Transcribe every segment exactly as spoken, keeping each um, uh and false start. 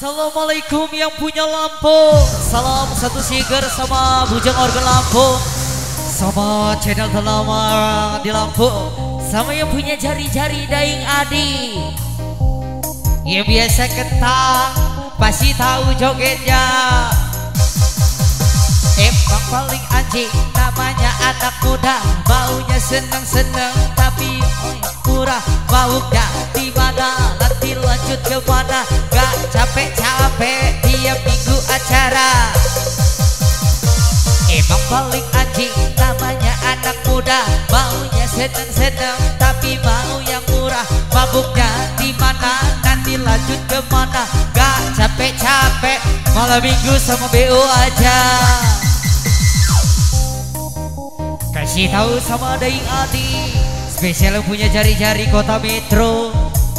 Assalamualaikum yang punya Lampung. Salam satu siger sama Bujang Organ Lampung, sama channel terlama di Lampung, sama yang punya jari-jari Daing Adi. Yang biasa ketang pasti tahu jogetnya. Emang paling anjing namanya anak muda, maunya seneng-seneng tapi murah. Maunya di mana nanti lanjut ke mana, gak capek-capek tiap minggu acara. Emang paling anjing namanya anak muda, maunya seneng-seneng tapi mau yang murah. Mabuknya di mana nanti lanjut ke mana, gak capek-capek malam minggu sama B O aja. Kasih tahu sama Daing Adi, spesial punya jari-jari kota metro.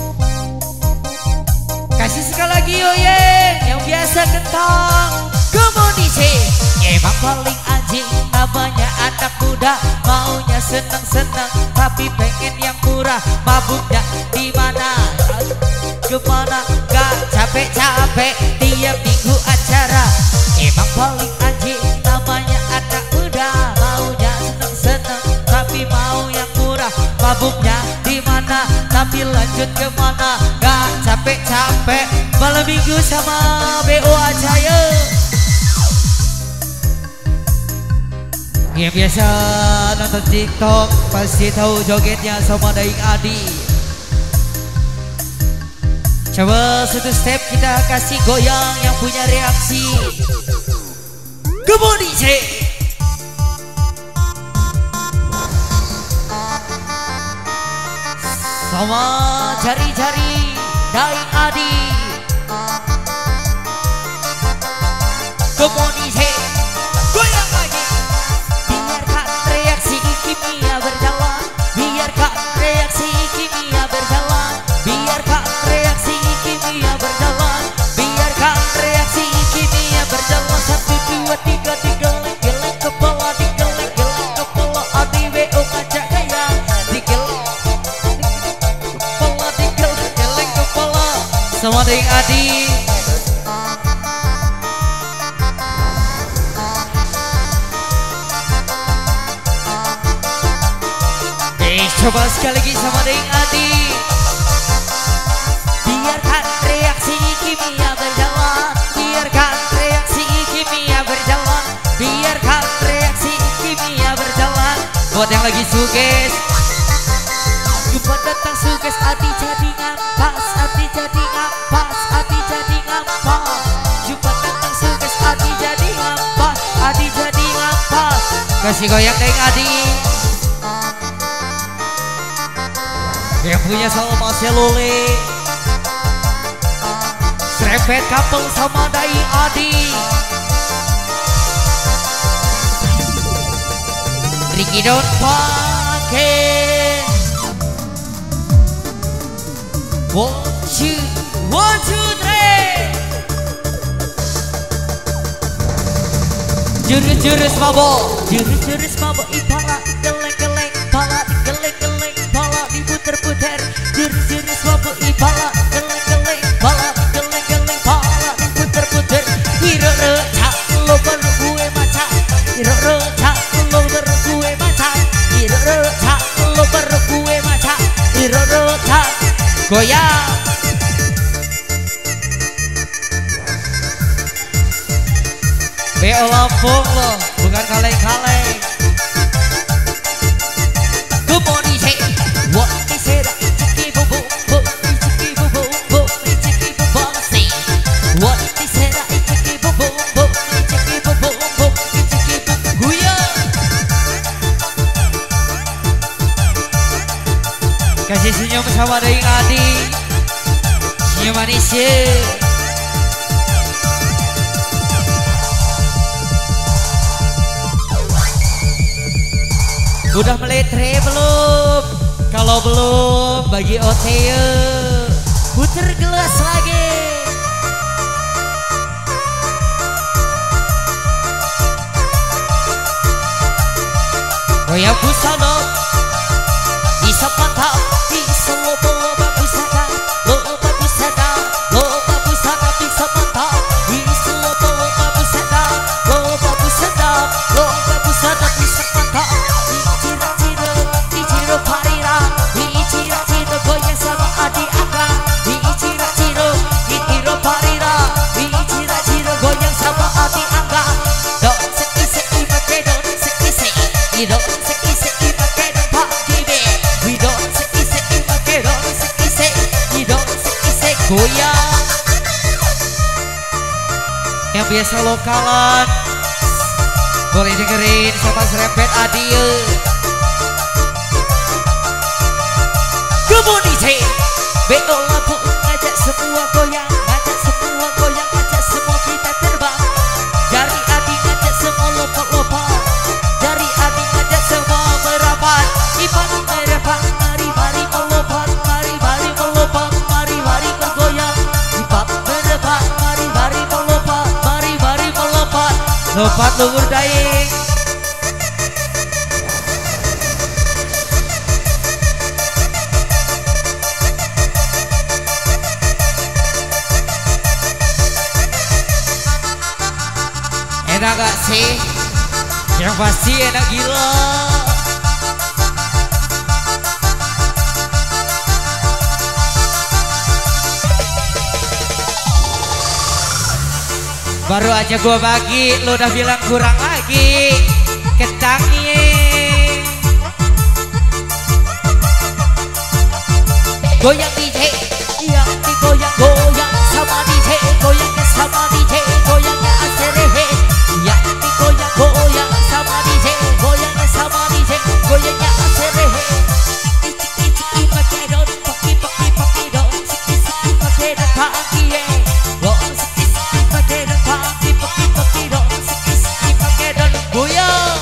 Kasih sekali lagi Yoyeng yang biasa kentang Komodisi. Emang paling anjing namanya anak muda, maunya seneng-seneng tapi pengen yang murah. Mabuknya di mana kemana, gak capek-capek tiap minggu acara. Emang paling anjing namanya anak muda, maunya seneng-seneng tapi mau yang murah. Mabuknya di mana tapi lanjut kemana, gak capek-capek malam minggu sama B O aja ya. Yang biasa nonton TikTok pasti tahu jogetnya sama Daing Adi. Coba satu step kita kasih goyang yang punya reaksi. Komodisi. Sama jari-jari Daing Adi. Komodisi. Goyang lagi. Biarkan reaksi kimia berjalan, biarkan reaksi kimia berjalan, biarkan reaksi kimia berjalan, biarkan reaksi kimia berjalan. Satu dua tiga digeleng geleng kepala, digeleng geleng kepala. Adi W O ngajak gaya, digeleng kepala, digeleng geleng kepala. Sama Daing Adi. Coba sekali lagi sama Daing Adi. Biarkan reaksi kimia berjalan, biarkan reaksi kimia berjalan, biarkan reaksi kimia berjalan. Buat yang lagi suges, jumpa datang suges, Adi jadi ngampas, Adi jadi ngampas, Adi jadi ngampas. Jumpa datang suges, Adi jadi ngampas, Adi jadi ngampas. Kasih goyang Daing Adi. Yang punya sama Selule, serempet couple sama Daing Adi. Ricky don't pakai. One two, one two three. Jurus-jurus mabok, jurus-jurus mabok ipala geleng-geleng, pala geleng-geleng, pala diputer-puter. Jurus-jurus mabok ipala geleng-geleng, pala geleng-geleng, pala diputer-puter. Hiro recak lo baru gue maca, hiro recak lo baru gue maca, hiro recak lo baru gue maca, hiro recak goyang. B O Lampung loh, bukan kaleng-kaleng. Komodisi. What is it? Ichiki bobo, bo, ichiki bobo, bo, ichiki bobosi. What is it? Ichiki bobo, bo, ichiki bobo, bo, ichiki guya. Kasih senyum sama Daing Adi. Senyum manis ya. Udah meletre belum? Kalau belum bagi O T ya. Puter gelas lagi. Goyang busana, isap mata, isap loba-loba busana, loba busana, loba busana, isap mata. You don't say say you make it party baby. We don't say say you make it don't say say you don't say say goyang. Yang biasa lokalan boleh dengerin sama serempet adil. Kemudi C Beo lampu ngajak semua goyang, ngajak semua goyang, ngajak semua kita terbang. Dari Adi ngajak semua lompat-lompat, dari Adi ngajak semua merapat. Ipan merapat, mari mari melompat, mari mari melompat, mari mari bergoyang. Ipan merapat, mari mari melompat, mari mari melompat. Lompat luhur daing. Enak gak sih? Yang pasti enak gila. Baru aja gua bagi, lu udah bilang kurang lagi. Kecangnya goyang D J, yang digoyang-goyang sama D J, goyangnya sama D J, goyangnya aserehe. Yang digoyang-goyang sama D J, goyangnya sama D J, goyangnya aserehe. Icik-icik pakai daun, pakai pakai pakai daun, siki-siki pakai daun kaki ye. Oh siki-siki pakai daun kaki, pakai pakai daun, siki-siki pakai daun goyang.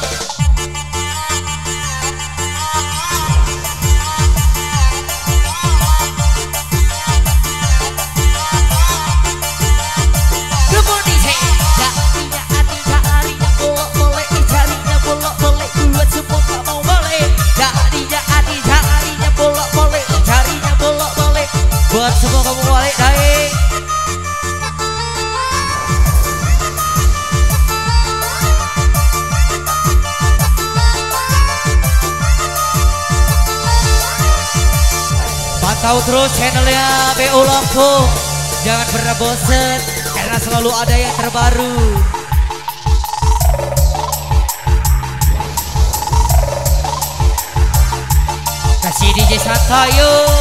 Buat semua kamu balik daing. Pantau terus channelnya B O Lampung. Jangan pernah bosen karena selalu ada yang terbaru. Kasih D J santai yuk.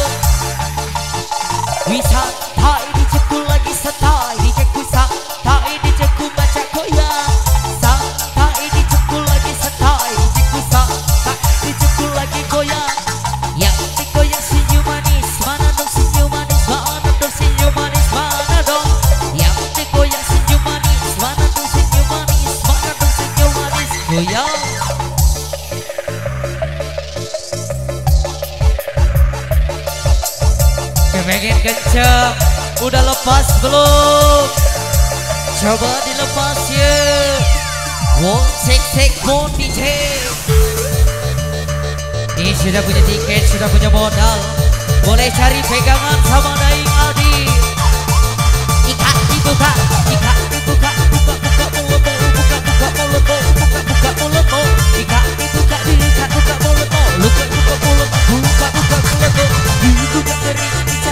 Wisata ini cekul lagi santai, di cekul santai, di cekul baca goyang. Santai ini cekul lagi santai, di cekul santai, di cekul lagi goyang. Yang digoyang senyum manis, mana dong senyum manis, mana dong senyum manis, mana dong. Yang digoyang senyum manis, mana dong senyum manis, mana dong senyum manis, goyang. Pengen kencang, udah lepas belum? Coba dilepas ya. One sek sek one D J. Ini sudah punya tiket, sudah punya modal, boleh cari pegangan sama Daing Aldi. Ikat dibuka, ikat dibuka, buka buka mulut, buka buka mulut, buka buka mulut, ikat dibuka, ikat buka mulut, buka buka mulut, buka buka mulut, dibuka kering.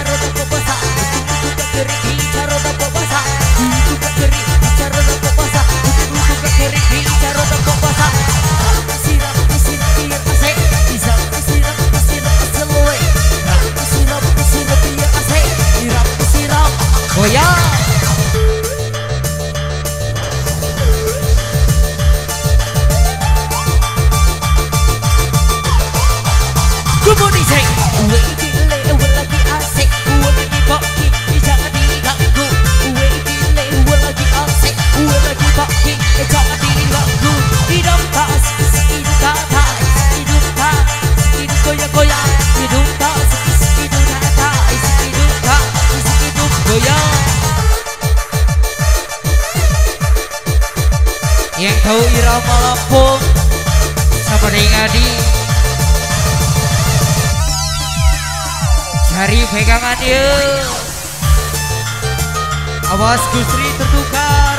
Goyang. Kemudi cek, uwe gile, uwe lagi asik, uwe lagi baki, jangan diganggu. Uwe gile, uwe lagi asik, uwe lagi baki, jangan diganggu. Hidup tas, hidup kata, hidup tas, hidup goyang-goyang, hidup tas, hidup kata, hidup tas, hidup goyang. Yang tahu irama Lampung sama Daing Adi, cari pegangan yuk. Awas Gusri tertukar.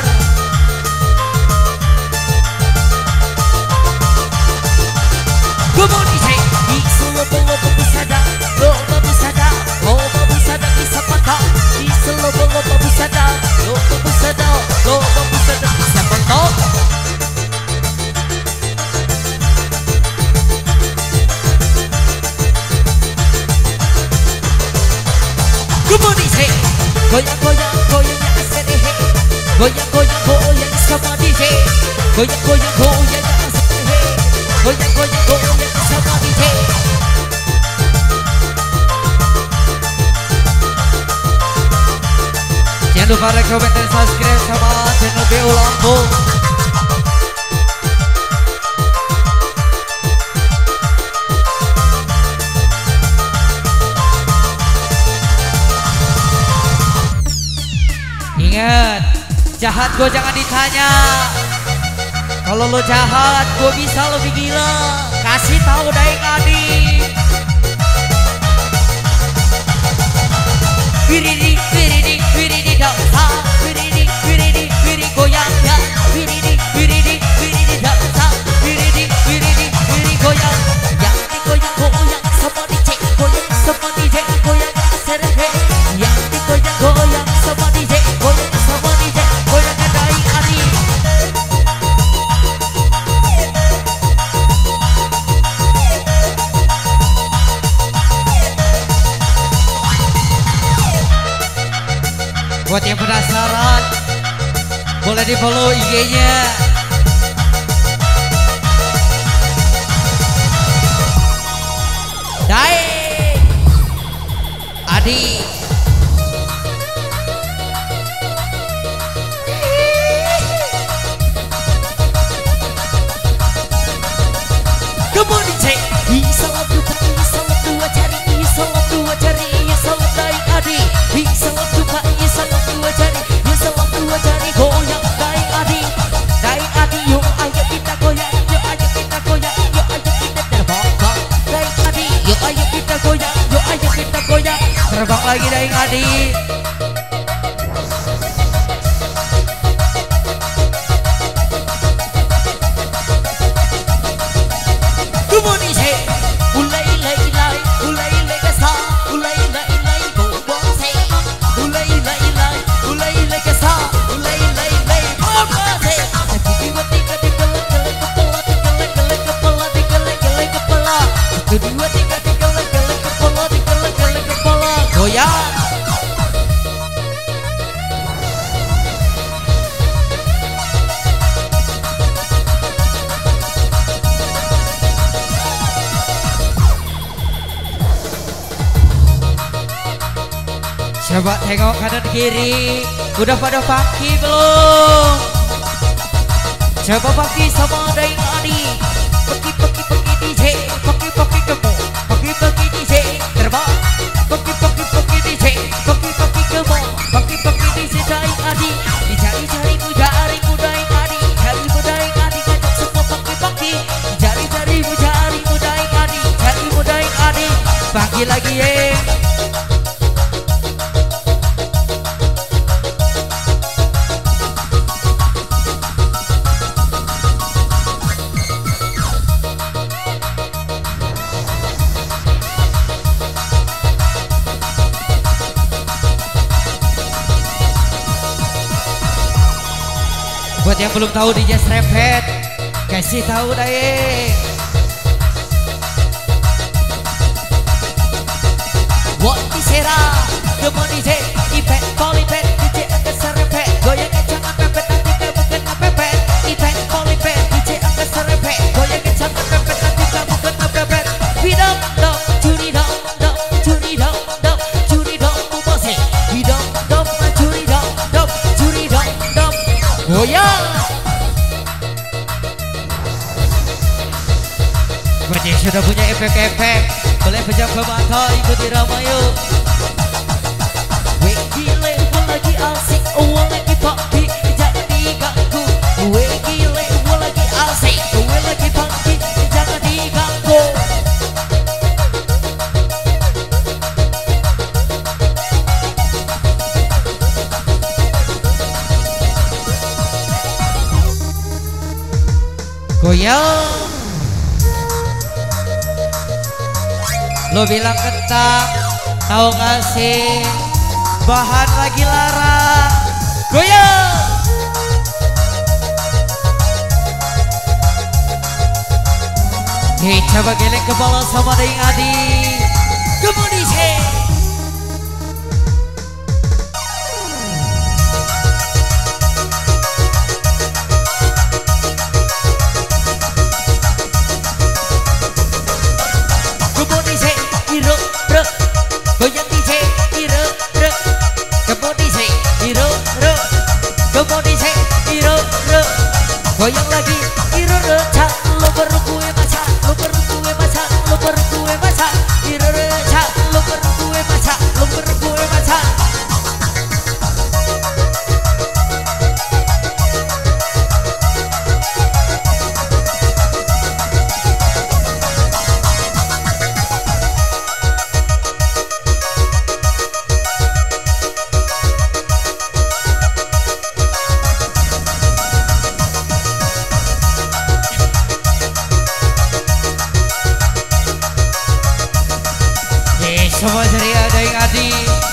Kemudi cek, isu lobo-lobo busada, lobo busada, lobo busada bisa patah. Isu lobo-lobo busada, lobo busada, lobo busada bisa patah. goyang goyang goyang serehe, goyang goyang goyang sama D J, goyang goyang goyang serehe, goyang goyang goyang sama D J. Jangan lupa like, comment, dan subscribe sama channel B U Lampung. Ingat, jahat gue jangan ditanya. Kalau lo jahat, gue bisa lebih gila. Kasih tahu Daeng Adi. Wiridi, wiridi, wiridi dansa, wiridi, wiridi, wiridi goyang ya, wiridi, wiridi, wiridi dansa, wiridi, wiridi, wiridi goyang. Yang digoyang goyang sama D J, goyang sama D J, goyang serehe. Yang digoyang goyang sama D J, goyang sama D J, goyang Daeng Adi. Buat yang penasaran, boleh di follow I G-nya. Daeng Adi. Come on D J. Salam duka, salam dua jari, salam dua jari, salam Daeng Adi. Salam duka, salam dua jari, salam dua jari, goyang Daeng Adi. Daeng Adi, yuk ayo kita goyang, yuk ayo kita goyang, yuk ayo kita terbang. Daeng Adi, yuk ayo kita goyang, yuk ayo kita goyang. Terbang lagi Daeng Adi. Come on D J. Ulai lai lai, ulai lai kasa, ulai lai lai bobong se. Ulai lai lai, ulai lai kasa, ulai lai lai bobong se. Tiga tiga tiga tiga kepala, tiga tiga kepala, tiga tiga kepala. Dua tiga tiga tiga kepala, tiga tiga kepala. Goyang. Coba tengok kanan kiri, udah pada paki belum? Coba paki sama Daeng Adi. Paki paki paki D J, paki paki kemo, paki paki D J terbang. Paki paki paki D J, paki paki kemo, paki paki D J Daeng Adi. Dicari cari mu jari mu Daeng Adi, cari mu Daeng Adi ngajak semua paki paki. Cari cari mu jari mu Daeng Adi, cari mu Daeng Adi. Pagi lagi ye. Buat yang belum tahu D J Strephead, kasih tahu Daeng. Buat disera, demon D J, ipet, polipet, D J angkat serempet, goyangnya jangan pepet, nanti kamu kena pepet. Ipet, polipet, D J angkat serempet, goyangnya jangan pepet, nanti kamu kena pepet. Bidam, dam, curi dam, dam, curi dam, dam, curi dam, bubose. Bidam, dam, curi dam, dam, curi dam, dam, goyang. Buat yang sudah punya efek-efek, boleh pejam ke mata, ikuti ramai yuk. Weh gile, gue lagi asik, gue lagi pagi, jangan diganggu. Weh gile, gue lagi asik, gue lagi pagi, jangan diganggu. Goyang. Lo bilang kentang, tahu gak sih? Bahan lagi larang. Goyang. Hei, coba geleng kepala sama Daeng Adi. Kemudian Adi.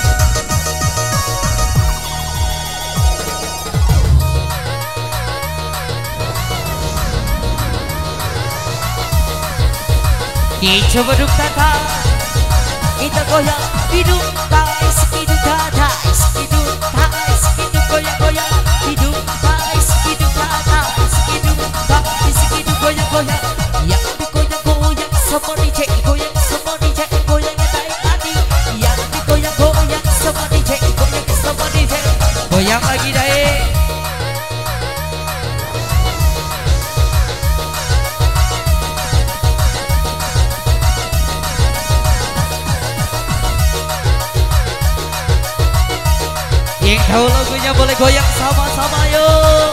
Coba duk tata, kita goyang hidung tais hidung tata, hidung tais hidung goyang goyang hidung tais hidung tata, hidung tais hidung goyang goyang, yang digoyang goyang sama D J goyang sama D J goyang tarik Adi, yang digoyang goyang sama D J goyang sama D J goyang lagi deh. Yang tahu lagunya boleh goyang sama-sama yuk.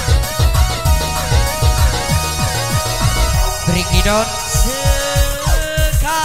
Break it down Seka.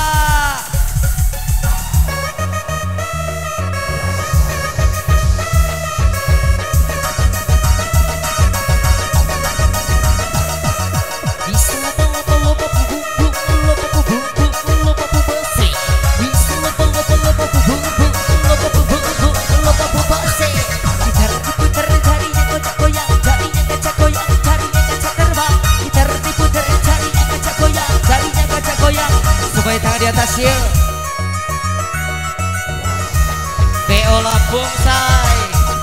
Tangan di atas yuk. B O Lampung say.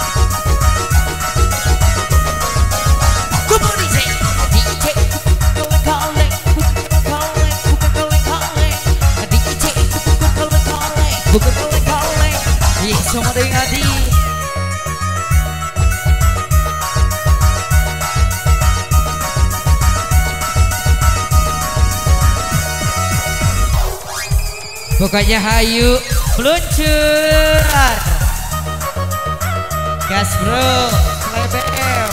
Kumpul D J, D J kaleng-kaleng, kaleng, bukan kaleng-kaleng. D J bukan kaleng-kaleng, bukan kaleng-kaleng. Ih, semua dengan Adi. Pokoknya hayu meluncur. Gas bro, mulai B M.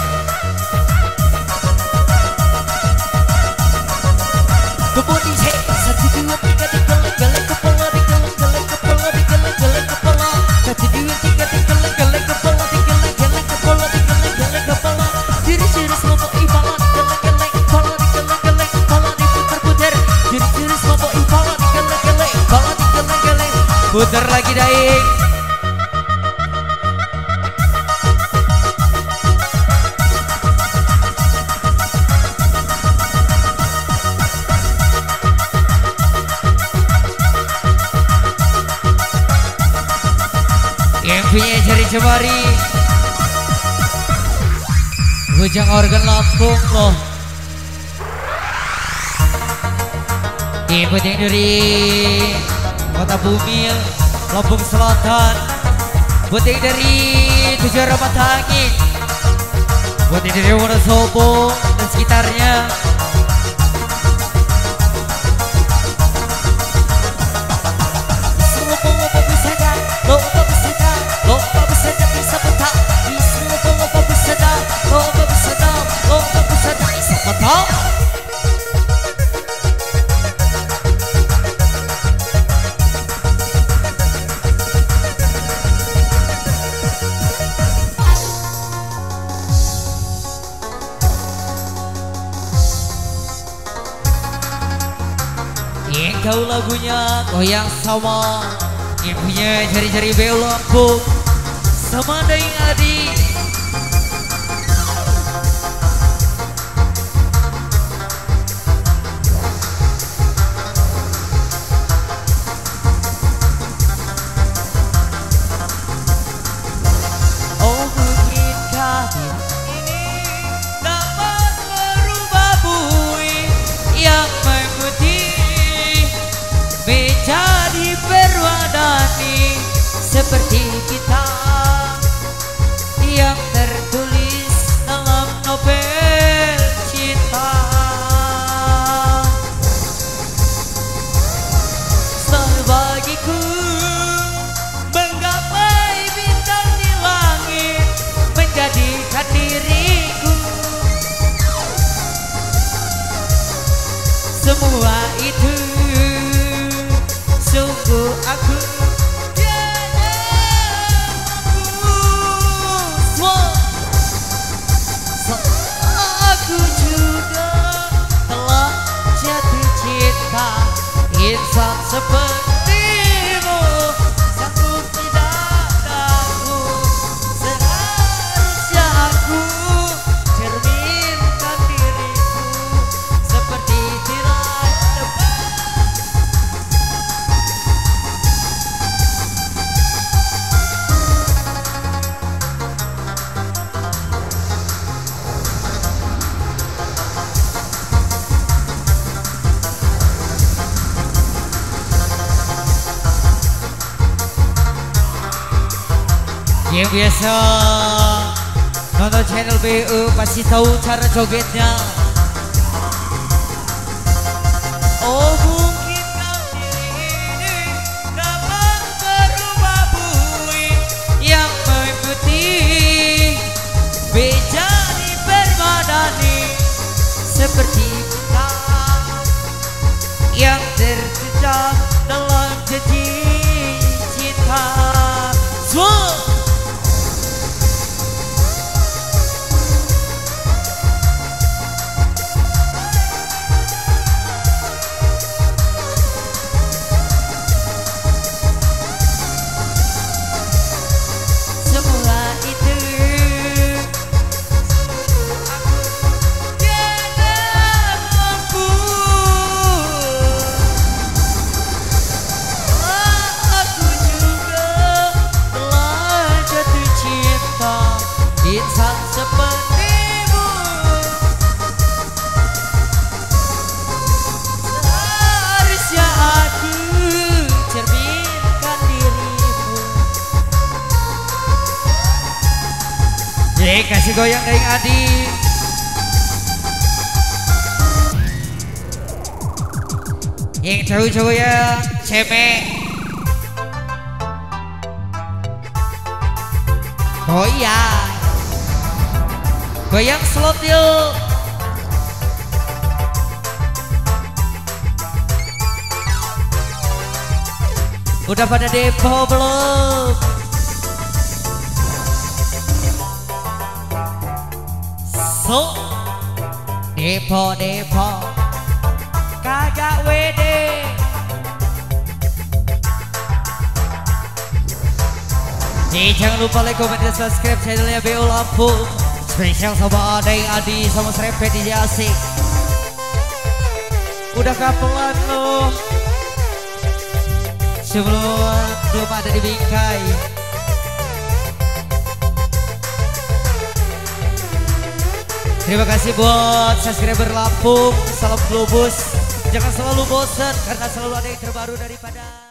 Kumpul D J, satu dua tiga digeleng-geleng kepala, digeleng-geleng kepala, digeleng-geleng kepala. Satu dua tiga digeleng-geleng kepala, digeleng-geleng kepala, digeleng-geleng kepala. Jurus-jurus lobo ibarat, digeleng-geleng kepala, digeleng-geleng kepala, diputer-puter. Jurus-jurus lobo ibarat, digeleng-geleng kepala. Putar lagi daing. Yang punya jari jemari Bujang organ Lampung loh. Ibu yang dari Kota Bumil, Lampung Selatan. Buat yang dari Tujuh Ramat Angin, buat yang dari Wonosobo dan sekitarnya. Lopo-lopo bisa dah, lopo bisa dah, lopo bisa dah bisa petang. Lopo-lopo bisa dah, lopo bisa dah, lopo bisa dah bisa petang. Kau lagunya goyang sama yang punya jari-jari B O Lampung sama Daing Adi. Oh mungkinkah ini dapat merubah bui yang memutih menjadi perwadani seperti kita yang tertulis dalam novel cinta. Selalu bagiku menggapai bintang di langit, menjadikan diriku semua itu. Sungguh aku tiada mampu. Aku juga telah jatuh cinta. Insan sepertimu sanggup Yang biasa nonton channel B U pasti tahu cara jogetnya. Oh mungkin kau diri ini dapat berubah bui yang memutih menjadi permadani seperti kita yang terjejak dalam janji cinta. Semua insan sepertimu seharusnya aku cerminkan dirimu. Jadi kasih goyang dari Adi. Yang cowok-cowok ya cemek. Oh iya, goyang slot yuk. Udah pada depo belum? So depo depo kagak wede. Jadi jangan lupa like, comment, dan subscribe channelnya B U Lampung. Spesial sama Ade, Adi, sama Serempet di Asik. Udah kapelan loh sebelum belum ada di Bingkai. Terima kasih buat subscriber Lampung. Salam Globus. Jangan selalu bosan karena selalu ada yang terbaru daripada